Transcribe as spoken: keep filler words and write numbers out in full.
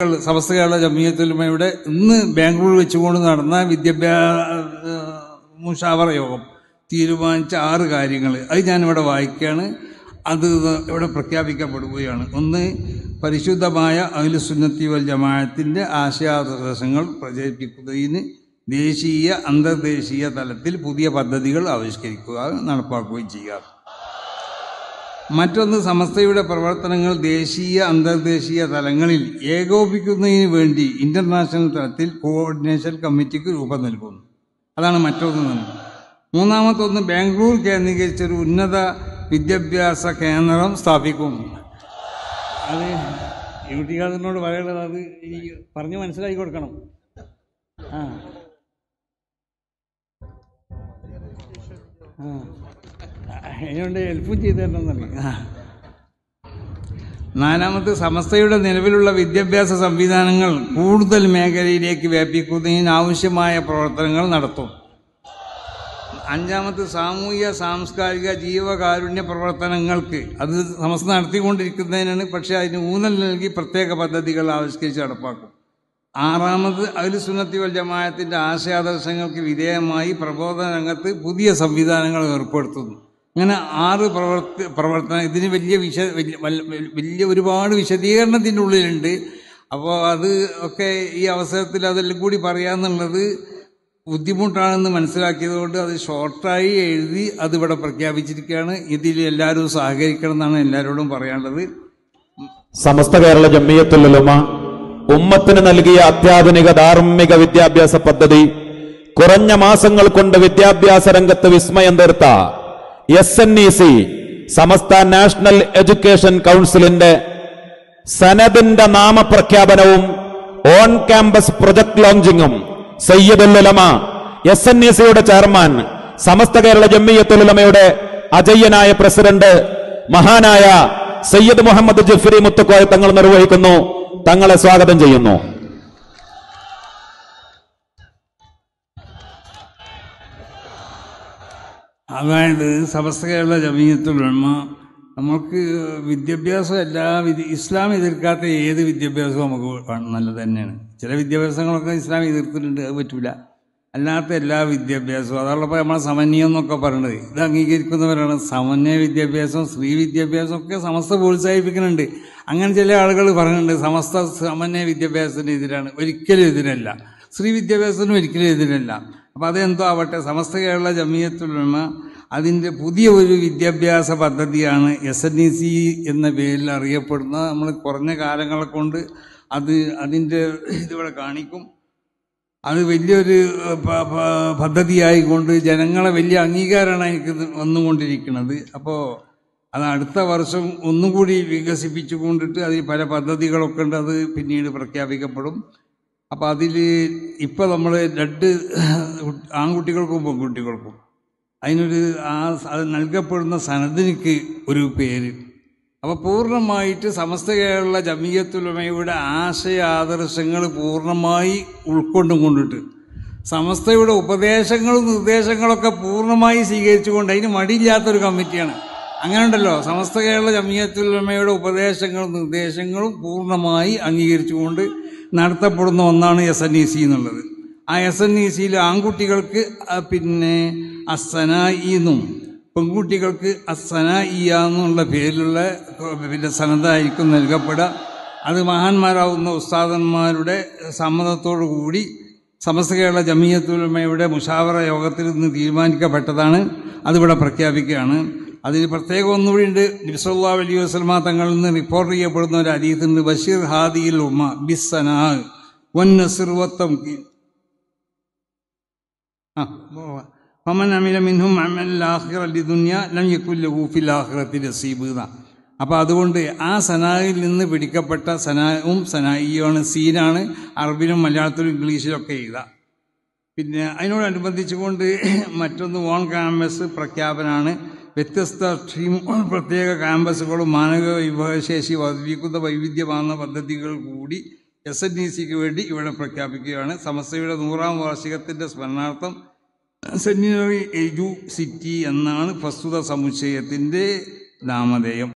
സമസ്ത കേരള ജംഇയ്യത്തുൽ ഉലമയുടെ ഇന്ന് ബാംഗ്ലൂർ വെച്ചുകൊണ്ട് നടന്ന വിദ്യാഭ്യാസ മുഷാവറ യോഗം തീരുമാനിച്ച ആറ് കാര്യങ്ങൾ അത് ഞാനിവിടെ വായിക്കുകയാണ്. അത് ഇവിടെ പ്രഖ്യാപിക്കപ്പെടുകയാണ്. ഒന്ന്, പരിശുദ്ധമായ അഹ്ലുസുന്നത്തി വൽ ജമാഅത്തിന്റെ ആശയാദർശങ്ങൾ പ്രചരിപ്പിക്കുന്നതിന് ദേശീയ അന്തർദേശീയ തലത്തിൽ പുതിയ പദ്ധതികൾ ആവിഷ്കരിക്കുക, നടപ്പാക്കുകയും ചെയ്യുക. മറ്റൊന്ന്, സമസ്തയുടെ പ്രവർത്തനങ്ങൾ ദേശീയ അന്തർദേശീയ തലങ്ങളിൽ ഏകോപിക്കുന്നതിന് വേണ്ടി ഇന്റർനാഷണൽ തലത്തിൽ കോർഡിനേഷൻ കമ്മിറ്റിക്ക് രൂപം നൽകുന്നു. അതാണ് മറ്റൊന്ന്. മൂന്നാമത്തൊന്ന്, ബാംഗ്ലൂർ കേന്ദ്രീകരിച്ചൊരു ഉന്നത വിദ്യാഭ്യാസ കേന്ദ്രം സ്ഥാപിക്കും. അത് കുട്ടികളോട് പറയുന്നത് അത് ഈ പറഞ്ഞ് മനസ്സിലാക്കി കൊടുക്കണം. ആ ആ അതിനുകൊണ്ട് ഹെൽപ്പും ചെയ്തു തരണമെന്നറിയാം. നാലാമത്, സമസ്തയുടെ നിലവിലുള്ള വിദ്യാഭ്യാസ സംവിധാനങ്ങൾ കൂടുതൽ മേഖലയിലേക്ക് വ്യാപിക്കുന്നതിന് ആവശ്യമായ പ്രവർത്തനങ്ങൾ നടത്തും. അഞ്ചാമത്, സാമൂഹിക സാംസ്കാരിക ജീവകാരുണ്യ പ്രവർത്തനങ്ങൾക്ക് അത് സമസ്ത നടത്തിക്കൊണ്ടിരിക്കുന്നതിനാണ്, പക്ഷേ അതിന് ഊന്നൽ നൽകി പ്രത്യേക പദ്ധതികൾ ആവിഷ്കരിച്ച് നടപ്പാക്കും. ആറാമത്, അഹ്ലുസുന്നത്തി വൽ ജമാഅത്തിന്റെ ആശയാദർശങ്ങൾക്ക് വിധേയമായി പ്രബോധന രംഗത്ത് പുതിയ സംവിധാനങ്ങൾ ഏർപ്പെടുത്തുന്നു. ഇങ്ങനെ ആറ് പ്രവർത്തി പ്രവർത്തനം ഇതിന് വലിയ വിശ വലിയ ഒരുപാട് വിശദീകരണത്തിൻ്റെ ഉള്ളിലുണ്ട്. അപ്പോൾ അത് ഒക്കെ ഈ അവസരത്തിൽ അതെല്ലാം കൂടി പറയാമെന്നുള്ളത് ബുദ്ധിമുട്ടാണെന്ന് മനസ്സിലാക്കിയതുകൊണ്ട് അത് ഷോർട്ടായി എഴുതി അതിവിടെ പ്രഖ്യാപിച്ചിരിക്കുകയാണ്. ഇതിൽ എല്ലാവരും സഹകരിക്കണം എന്നാണ് എല്ലാവരോടും പറയാനുള്ളത്. സമസ്ത കേരള ജംഇയ്യത്തുൽ ഉലമ ഉമ്മത്തിന് നൽകിയ അത്യാധുനിക ധാർമ്മിക വിദ്യാഭ്യാസ പദ്ധതി കുറഞ്ഞ മാസങ്ങൾ കൊണ്ട് വിദ്യാഭ്യാസ രംഗത്ത് വിസ്മയം തീർത്ത S N E C Samastha national education കൗൺസിലിന്റെ സനദിന്റെ നാമപ്രഖ്യാപനവും ഓൺ ക്യാമ്പസ് പ്രൊജക്ട് ലോഞ്ചിങ്ങും സയ്യിദുൽ ഉലമ എസ് എൻ ഇ സിയുടെ ചെയർമാൻ സമസ്ത കേരള ജംഇയ്യത്തുൽ ഉലമയുടെ അജയ്യനായ പ്രസിഡന്റ് മഹാനായ സയ്യിദ് മുഹമ്മദ് ജിഫ്രി മുത്തുക്കോയ തങ്ങൾ നിർവഹിക്കുന്നു. തങ്ങളെ സ്വാഗതം ചെയ്യുന്നു. അതായത് സമസ്ത കേരള ജംഇയ്യത്തുൽ ഉലമ നമുക്ക് വിദ്യാഭ്യാസം എല്ലാ വിദ്യ ഇസ്ലാം എതിർക്കാത്ത ഏത് വിദ്യാഭ്യാസവും നമുക്ക് നല്ലത് തന്നെയാണ്. ചില വിദ്യാഭ്യാസങ്ങളൊക്കെ ഇസ്ലാം എതിർത്തിട്ടുണ്ട്, അത് പറ്റൂല. അല്ലാത്ത എല്ലാ വിദ്യാഭ്യാസവും അതുള്ളപ്പോൾ നമ്മളെ സമന്വയം എന്നൊക്കെ പറയുന്നത് ഇത് അംഗീകരിക്കുന്നവരാണ്. സമന്വയ വിദ്യാഭ്യാസം, സ്ത്രീ വിദ്യാഭ്യാസം ഒക്കെ സമസ്ത പ്രോത്സാഹിപ്പിക്കുന്നുണ്ട്. അങ്ങനെ ചില ആളുകൾ പറയുന്നുണ്ട് സമസ്ത സമന്വയ വിദ്യാഭ്യാസത്തിന് എതിരാണ്. ഒരിക്കലും എതിരല്ല. സ്ത്രീ വിദ്യാഭ്യാസത്തിന് ഒരിക്കലും എതിരല്ല. അപ്പോൾ അതെന്തോ ആവട്ടെ, സമസ്ത കേരള ജംഇയ്യത്തുൽ ഉലമ അതിൻ്റെ പുതിയ ഒരു വിദ്യാഭ്യാസ പദ്ധതിയാണ് എസ് എൻ ഇ സി എന്ന പേരിൽ അറിയപ്പെടുന്ന. നമ്മൾ കുറഞ്ഞ കാലങ്ങളെ കൊണ്ട് അത് അതിൻ്റെ ഇതിവിടെ കാണിക്കും. അത് വലിയൊരു പദ്ധതിയായിക്കൊണ്ട് ജനങ്ങളെ വലിയ അംഗീകാരമാണ് എനിക്ക് വന്നുകൊണ്ടിരിക്കുന്നത്. അപ്പോൾ അത് അടുത്ത വർഷം ഒന്നുകൂടി വികസിപ്പിച്ചു കൊണ്ടിട്ട് അതിൽ പല പദ്ധതികളൊക്കെ ഉണ്ട്. അത് പിന്നീട് പ്രഖ്യാപിക്കപ്പെടും. അപ്പോൾ അതിൽ ഇപ്പോൾ നമ്മൾ രണ്ട് ആൺകുട്ടികൾക്കും പെൺകുട്ടികൾക്കും അതിനൊരു ആ അത് നൽകപ്പെടുന്ന സനദിനിക്ക് ഒരു പേര്. അപ്പോൾ പൂർണ്ണമായിട്ട് സമസ്ത കേരള ജംഇയ്യത്തുൽ ഉലമയുടെ ആശയ ആദർശങ്ങൾ പൂർണ്ണമായി ഉൾക്കൊണ്ടും കൊണ്ടിട്ട് സമസ്തയുടെ ഉപദേശങ്ങളും നിർദ്ദേശങ്ങളൊക്കെ പൂർണ്ണമായി സ്വീകരിച്ചുകൊണ്ട് അതിന് മടിയില്ലാത്തൊരു കമ്മിറ്റിയാണ്. അങ്ങനെ ഉണ്ടല്ലോ, സമസ്ത കേരള ജംഇയ്യത്തുൽ ഉലമയുടെ ഉപദേശങ്ങളും നിർദ്ദേശങ്ങളും പൂർണ്ണമായി അംഗീകരിച്ചുകൊണ്ട് നടത്തപ്പെടുന്ന ഒന്നാണ് എസ് എൻ ഇ സി എന്നുള്ളത്. ആ എസ് എൻ ഇ സിയിൽ ആൺകുട്ടികൾക്ക് പിന്നെ അസ്സനായിന്നും പെൺകുട്ടികൾക്ക് അസ്സനായിയ എന്നുള്ള പേരിലുള്ള പിന്നെ സനദായിരിക്കും നൽകപ്പെടുക. അത് മഹാന്മാരാവുന്ന ഉസ്താദന്മാരുടെ സമ്മതത്തോടു കൂടി സമസ്ത കേരള ജംഇയ്യത്തുൽ ഉലമയുടെ മുഷാവറ യോഗത്തിൽ നിന്ന് തീരുമാനിക്കപ്പെട്ടതാണ്. അതിവിടെ പ്രഖ്യാപിക്കുകയാണ്. അതിന് പ്രത്യേകം ഒന്നുകൂടി ഉണ്ട്. നബി സല്ലല്ലാഹു അലൈഹി വസല്ലമ തങ്ങളിൽ നിന്ന് റിപ്പോർട്ട് ചെയ്യപ്പെടുന്ന ഒരു ഹദീസുണ്ട്. ബഷീർ ഹാദിയിൽ ഉമ്മ ബിസ്സനാ വന്നസ്ർ വത്തംകീൻ ആ ഫമൻ അമില മിൻഹും അമൽ ആഖിറ ലിദുനിയ ലം യകുൽ ലഹു ഫിൽ ആഖിറതി നസീബ്. അപ്പോൾ അതുകൊണ്ട് ആ സനായിൽ നിന്ന് പിടിക്കപ്പെട്ട സനാവും സനായിയാണ്, സീനാണ് അറബിലും മലയാളത്തിലും ഇംഗ്ലീഷിലൊക്കെ എഴുതാം. പിന്നെ അതിനോടനുബന്ധിച്ചുകൊണ്ട് മറ്റൊന്ന് ഓൺ ക്യാമ്പസ് പ്രഖ്യാപനമാണ്. വ്യത്യസ്ത സ്ട്രീം പ്രത്യേക ക്യാമ്പസുകളും മാനവിക വിഭവശേഷി വർദ്ധിപ്പിക്കുന്ന വൈവിധ്യമാർന്ന പദ്ധതികൾ കൂടി എസ് എൻ ഇ സിക്ക് വേണ്ടി ഇവിടെ പ്രഖ്യാപിക്കുകയാണ്. സമസ്തയുടെ നൂറാം വാർഷികത്തിൻ്റെ സ്മരണാർത്ഥം സെന്റിനറി എജു സിറ്റി എന്നാണ് പ്രസ്തുത സമുച്ചയത്തിൻ്റെ നാമധേയം.